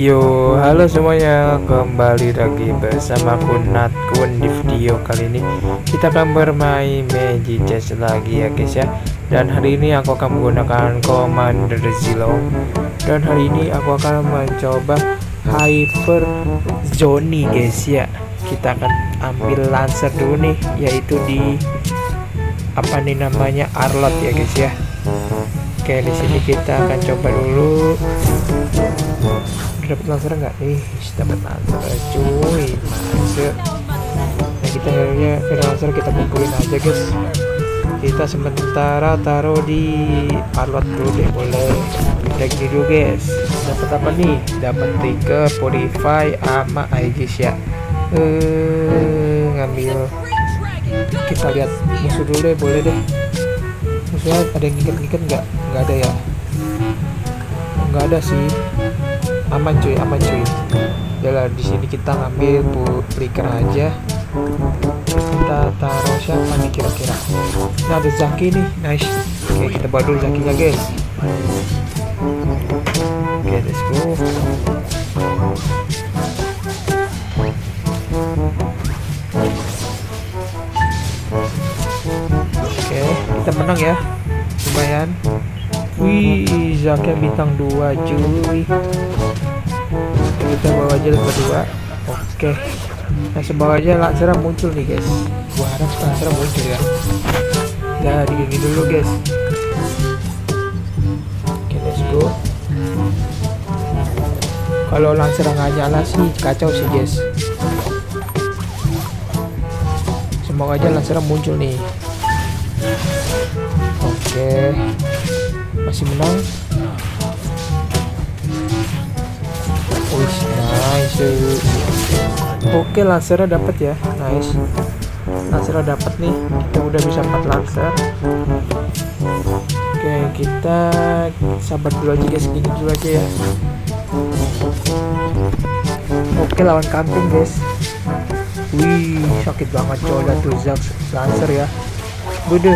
Yo, halo semuanya, kembali lagi bersama aku Natkun. Di video kali ini kita akan bermain Magic Chess lagi ya guys ya. Dan hari ini aku akan menggunakan Commander Zilong. Dan hari ini aku akan mencoba Hyper Zoni guys ya. Kita akan ambil Lancer dulu nih, yaitu di apa nih namanya, Arlot ya guys ya. Oke, di sini kita akan coba dulu. Dapat Lancer nggak nih? Dapat Lancer cuy, masuk. Nah, kita akhirnya Lancer kita kumpulin aja guys. Kita sementara taruh di Arlot dulu deh, boleh. Udah gini dulu guys. Dapat apa nih? Dapat trigger, Purify sama Aegis ya. Ngambil. Kita lihat musuh dulu deh, boleh deh. Musuhnya ada yang ngikat nggak? Nggak ada ya? Nggak ada sih. Aman cuy, aman cuy. Yalah, di sini kita ngambil flicker aja. Kita taruh siapa nih kira-kira? Nah, ada Zaki nih, nice. Oke, kita bawa dulu Zakinya guys. Oke, let's go. Oke, kita menang ya, lumayan. Wih, Zaki bintang 2 cuy. Kita bawa aja level 2. Oke. Nah, sebawa aja Lancer muncul nih guys. Gua harap Lancer muncul ya. Ya, digini dulu guys. Oke, let's go. Kalau Lancer nggak nyala sih kacau sih guys. Semoga aja Lancer muncul nih. Oke. Masih menang. Wih, nice. Oke, Lancer dapat ya, nice. Lancer dapat nih, kita udah bisa 4 Lancer. Oke, kita sabar dulu aja guys, gini dulu aja ya. Oke, lawan kampung guys. Wih, sakit banget coy, tuh Lancer ya. Bede.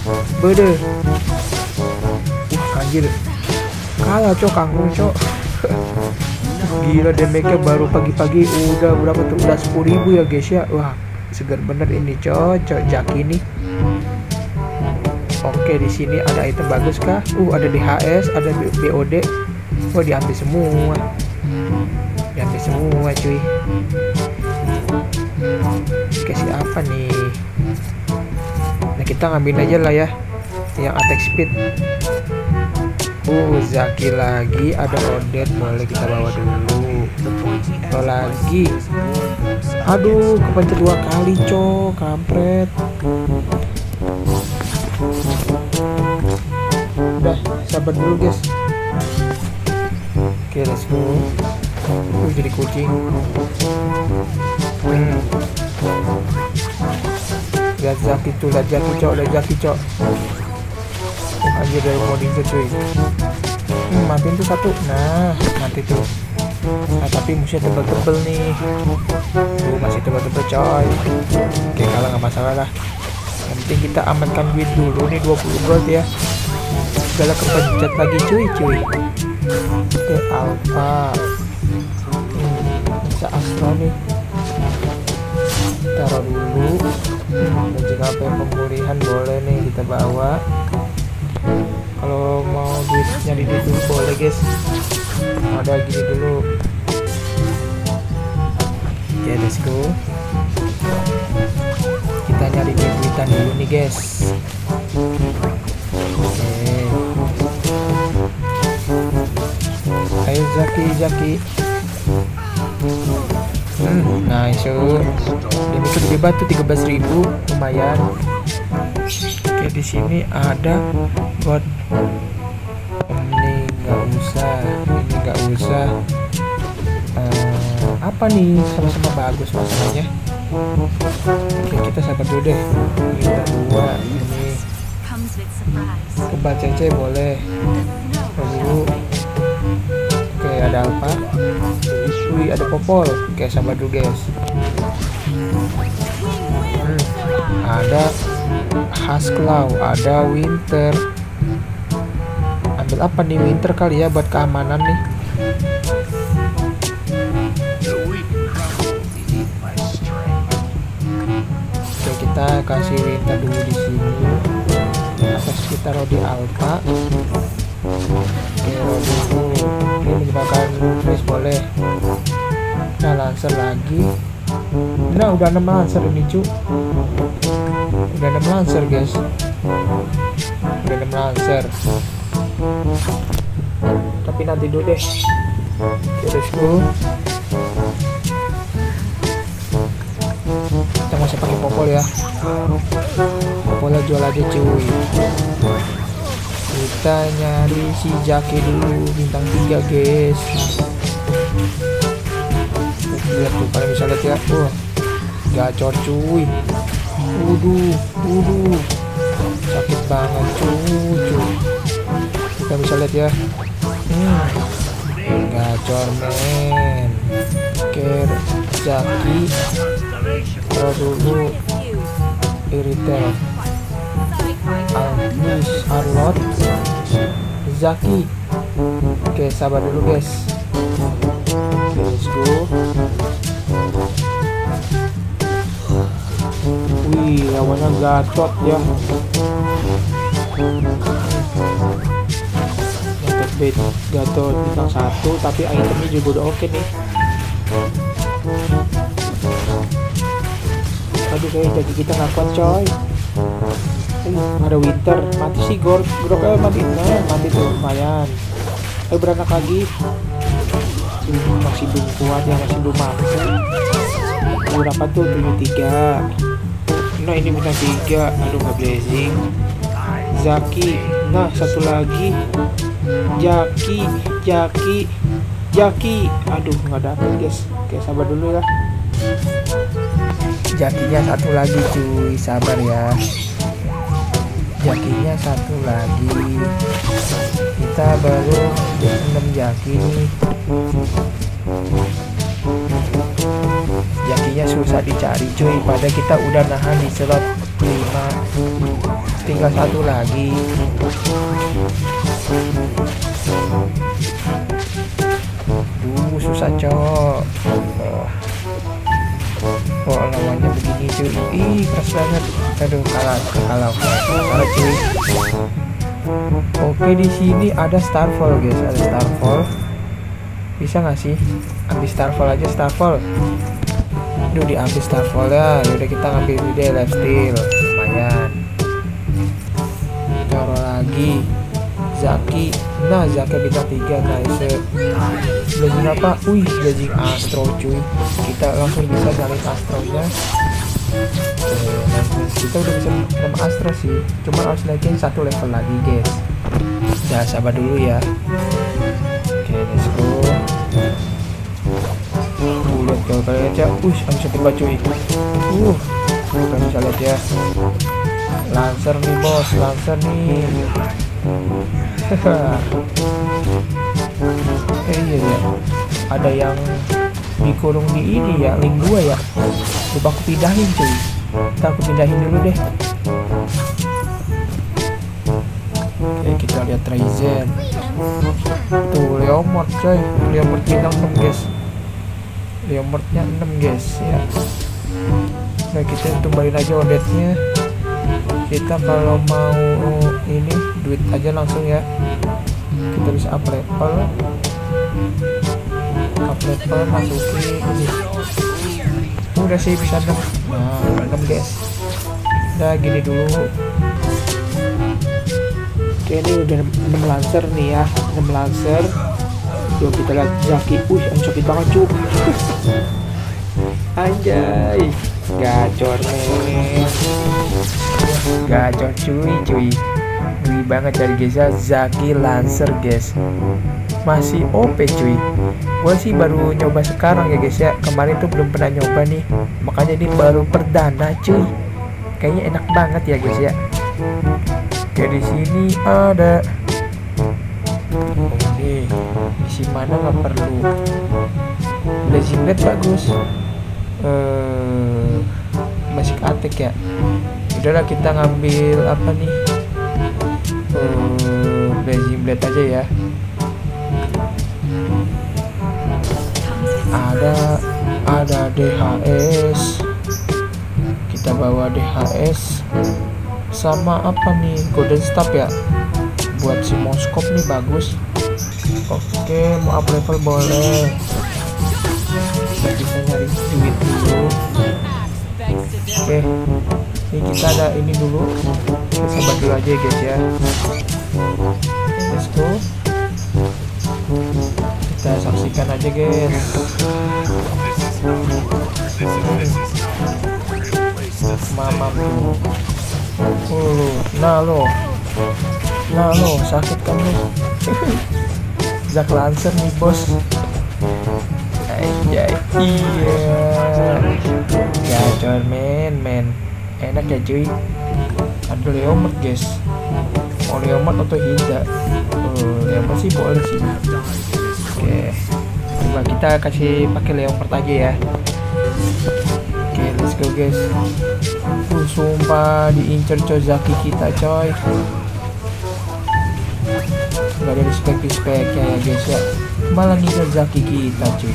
Anjir, kalah cok, kangkung cok. Gila, damage-nya baru pagi-pagi udah berapa tuh, udah 10.000 ya guys ya. Wah, segar bener ini cocok Jaki ini. Oke, di sini ada item bagus kah? Ada DHS, ada BOD. Oh, diambil semua cuy. Kasih apa nih? Nah, kita ngambil aja lah ya yang attack speed. Zaki lagi, ada Odette, boleh kita bawa dulu. Lagi. Aduh, kepencet 2 kali cok, kampret. Udah, sabar dulu guys. Oke, let's go. Jadi kucing. Lihat Zaki tuh, lihat Zaki cok. Anjir, dari modding cuy. Matiin tuh satu. Nah, mati tuh. Nah, tapi musuhnya tebel-tebel nih. Tuh, masih tebel-tebel coy. Oke, kalah nggak masalah lah. Yang penting kita amankan duit dulu nih, 20 gold ya. Segala kepencet lagi cuy. Oke, alpha. Bisa Astro nih. Taruh dulu. Dan juga apa yang pemulihan boleh nih kita bawa. Kalau mau nyari duit dulu boleh guys. Ada gini dulu. Oke, let's go. Kita nyari duitan dulu nih guys. Oke. Ayo Zaki. Nice. Ini gede batu 13.000, lumayan. Oke, di sini ada buat ini nggak usah. Apa nih, sama-sama bagus masalahnya. Oke, kita sabar dulu deh. Kita 2 ini. Kebal cece boleh. Dulu. Oke, ada alpha. Wih, ada popol. Oke, sabar dulu guys. Ada Hasklaw, ada Winter. Ambil apa nih, Winter kali ya buat keamanan nih. kasih winter dulu di sini atau kita taruh di alpha. Oke, dulu ini menyebabkan freeze boleh. Nah, lancer lagi. Nah, udah 6 lancer ini cu. Udah 6 lancer guys. Udah 6 lancer. Tapi nanti dulu deh. Oke, let's go. Kita masih pakai popol ya. Popolnya jual aja cuy. Kita nyari si Jackie dulu, bintang 3 guys. Lihat tuh, kalian bisa lihat ya. Gacor cuy. Waduh, sakit banget cuy. Kita bisa lihat ya. Gacor men. Ker Jackie. Taruh dulu Iritel, Almus, Arlot, Zaki. Oke, sabar dulu guys. Let's go. Wih, lawannya Gatot ya. Gatot bintang 1, tapi itemnya juga udah oke nih. Aduh, kayak jadi kita nggak kuat coy. Ada winter, mati sih groknya mati. Nah, mati tuh lumayan. Ayo beranak lagi. Masih belum kuat ya, masih belum mampu. Berapa tuh? 73. Nah, ini bintang 3. Aduh, nggak blazing. Zaki. Nah, satu lagi. Jaki. Aduh, nggak dapet guys. Oke, sabar dulu ya. Jakinya satu lagi cuy, sabar ya. Jakinya satu lagi. Kita baru 6 jaki nih. Jakinya susah dicari cuy, padahal kita udah nahan di slot 5. Tinggal satu lagi. Susah cok. Oh, lawannya begini cuy. Ih, keras banget. Aduh, kalah cuy. Oke, di sini ada Starfall guys, ada Starfall. Bisa nggak sih ambil Starfall aja? Starfall. Aduh, diambil Starfall ya. Udah, kita ngambil deh lifesteal, lumayan. Taruh lagi Zaki. Nah, Zaki bintang 3 nice. Blazing apa? Wih, blazing Astro cuy. Kita langsung bisa nyalin Astronya. Kita udah bisa 6 Astro sih, cuma harus naikin 1 level lagi guys. Udah, sabar dulu ya. Oke, let's go. Lihat kalau kalian aja. Harus coba cuy. Kalian bisa lihat ya. Lancer nih bos, lancer nih. Iya ya, ada yang dikurung di ini ya, link 2 ya. Coba aku pindahin cuy. Kita aku pindahin dulu deh. Oke, kita lihat Ryzen. Tuh Leomord coy, Leomord bintang 6 guys. Leomordnya 6 guys ya. Nah, kita tumbalin aja odetnya. Kita kalau mau ini duit aja langsung ya. Kita bisa up level, masukin ini. Udah sih bisa 6. Nah, 6 guys. Udah gini dulu. Oke, ini udah 6 lancer nih ya. 6 lancer. Yuk kita lihat Zaki. Sakit banget cuy. Anjay, gacor nih. Gacor cuy. Wih banget dari guys ya. Zaki Lancer guys, masih OP cuy. Gue sih baru nyoba sekarang ya guys ya. Kemarin tuh belum pernah nyoba nih, makanya ini baru perdana cuy. Kayaknya enak banget ya guys ya. Kayak di sini ada ini isi mana nggak perlu. Blazing Blade bagus. Masih attack ya. Udahlah, kita ngambil apa nih? Blazing Blade aja ya. Ada DHS. Kita kita bawa DHS sama apa nih, golden staff ya, buat si moskop nih bagus. Oke, mau up level boleh. Kita bisa nyari duit dulu. Oke, ini kita ada ini dulu. Kita sabar dulu aja ya guys ya. Let's go. Kita saksikan aja guys. Mama nah lo sakit kan lo. Zack Lancer nih bos. Iya gacor men enak ya cuy. Ada Leomord guys, mau Leomord atau Hiza? Leomord sih boleh sih. Oke, coba kita kasih pakai Leomord aja ya. Oke, let's go guys. Sumpah diincer coy Zaki kita coy. Gak ada respect-respectnya ya guys ya, malah ngincer Zaki kita cuy.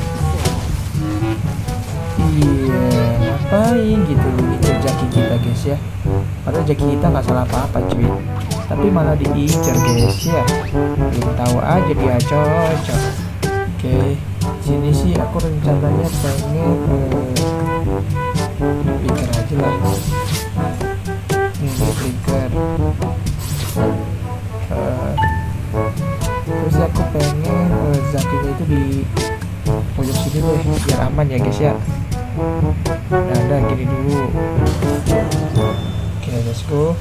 Iya, ngapain gitu ngincer Zaki kita guys ya, padahal Zaki kita nggak salah apa-apa cuy, tapi malah diincer guys ya. Belum tahu aja dia cocok. Oke, sini sih aku rencananya pengen flicker aja lah. Ini flicker. Terus aku pengen Zakinya itu di pojok sini loh biar aman ya guys ya. Nah udah gini dulu. Oke, let's go.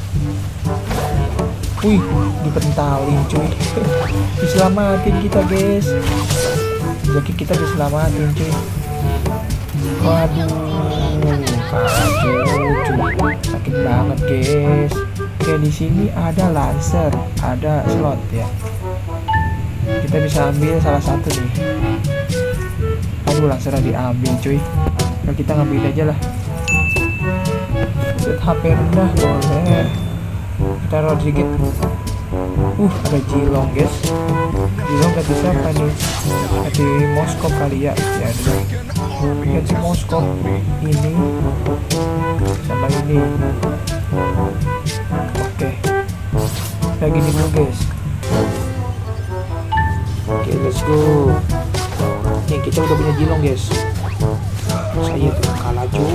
Wih, dipentalin cuy. Diselamatin kita guys. Zaki kita diselamatin cuy. Waduh, kacau cuy. Sakit banget guys. Oke, di sini ada Lancer, ada slot ya. Kita bisa ambil salah satu nih. Aduh, Lancer diambil cuy. Nah, kita ngambil aja lah. Set HP rendah boleh. Kita roll sedikit. Ada Jilong guys. Jilong gak bisa apa nih? Ganti moskop kali ya. Ya udah. Ganti moskop ini sama ini. Oke. Kayak gini dulu guys. Oke, let's go. Nih kita udah punya Jilong guys. Saya tuh kalah cuy.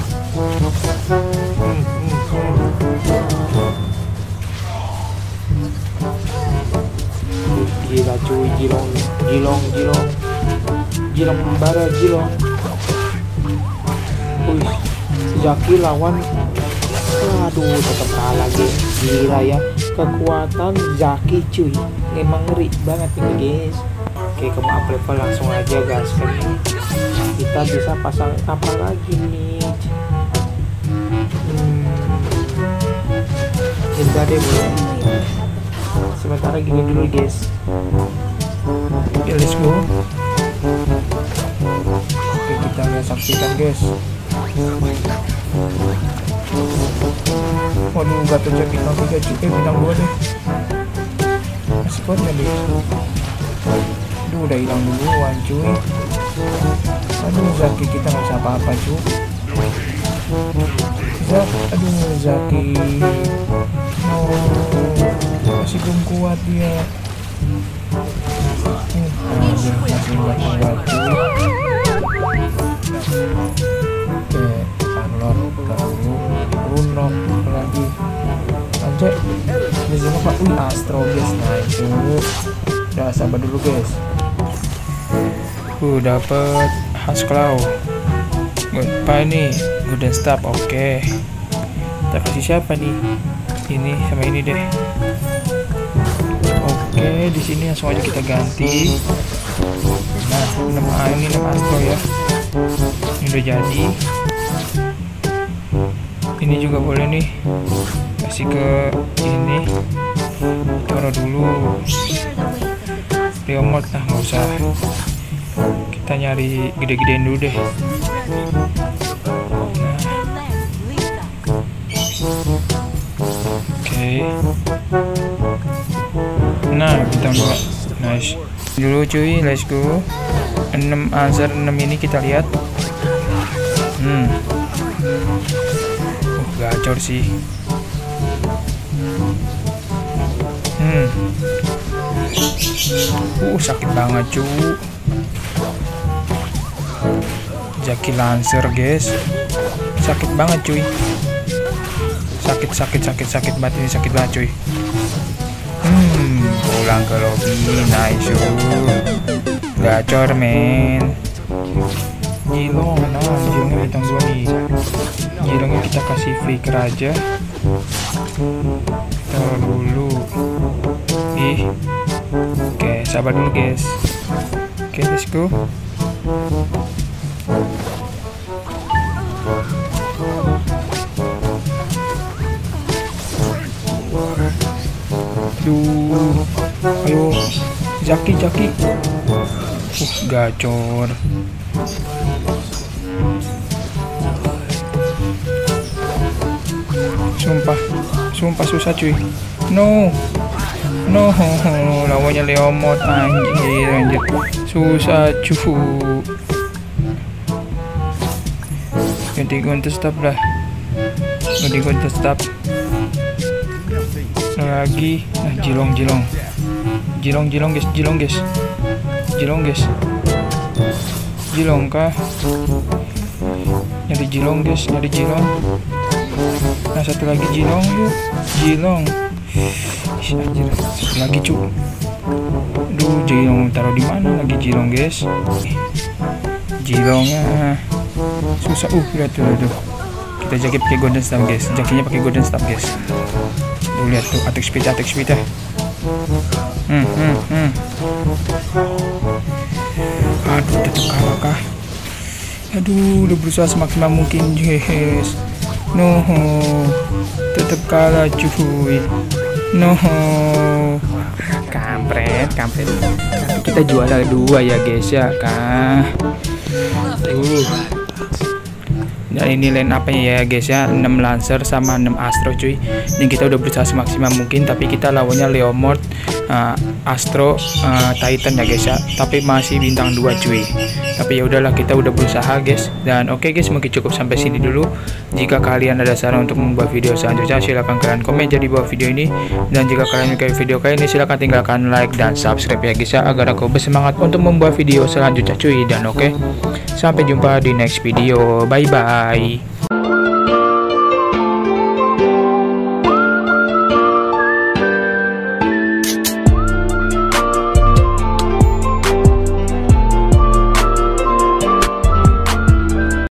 Gila cuy, Jilong membara Jilong. Wih, Zaki lawan. Aduh, tetap kalah guys. Gila ya, kekuatan Zaki cuy, memang ngeri banget ini guys. Oke, kamu up level langsung aja guys. Kita bisa pasang apa lagi nih? Cinta deh boleh. Sementara gini dulu guys. Oke, let's go. Oke, kita lihat saksikan guys. Waduh, gatot jadi bintang 3 cuy, bintang 2 deh. Masih kuat gak nih? Aduh, udah hilang duluan cuy. Aduh, Zaki kita gak bisa apa-apa cuy. Zaki. Masih belum kuat dia. Masih kuat cuy. Oke, Panlor dulu, Bruno lagi. Anjay, di sini Pak. Astro guys, nice. Udah sabar dulu guys. Dapat Hasclaw. Apa ini? Golden Staff. Oke. Kita kasih siapa nih? Ini sama ini deh. Oke, di sini langsung aja kita ganti. Nah, 6 Astro ya. Ini udah jadi. Ini juga boleh nih. Kasih ke ini. Taruh dulu. Leomord lah, nggak usah. Kita nyari gede-gedein dulu deh. Nah, bintang 2. Nice. Dulu cuy, let's go. 6 answer 6 ini kita lihat. gacor sih. Sakit banget cu. Jaki Lancer guys, sakit banget cuy. Sakit banget ini, sakit banget cuy. Pulang ke lobby, nice. Gacor men. Jilong, jilongnya bintang 2 nih. Jilongnya kita kasih flicker aja. Taruh dulu. Oke, sabar dulu guys. Oke, let's go. Ayo Jaki gacor. Sumpah susah cuy. No, lawannya Leomord anjir. Susah cuy. Ganti counter lah. Lagi. Nah, Jilong guys. Jilong kah? Nyari Jilong guys, Nah, satu lagi Jilong yuk. Anjir, satu lagi cu. Jilong taruh di mana lagi Jilong guys? Jilongnya susah. Lihat tuh. Kita jaki pakai golden staff guys. Jakinya pakai golden staff guys. Lihat tuh attack speed ya. Aduh, tetap kalah kah? Aduh, udah berusaha semaksimal mungkin guys. No, tetap kalah cuy. No, kampret. Kita juara 2 ya guys ya kah? Dan ini line up-nya ya guys ya, 6 Lancer sama 6 Astro cuy. Dan kita udah berusaha semaksimal mungkin, tapi kita lawannya Leomord, Astro, Titan ya guys ya. Tapi masih bintang 2 cuy. Tapi ya udahlah, kita udah berusaha guys. Dan oke guys, mungkin cukup sampai sini dulu. Jika kalian ada saran untuk membuat video selanjutnya, silahkan kalian komen jadi bawah video ini. Dan jika kalian menyukai video kali ini, silahkan tinggalkan like dan subscribe ya guys ya, agar aku bersemangat untuk membuat video selanjutnya cuy. Dan oke, sampai jumpa di next video. Bye bye.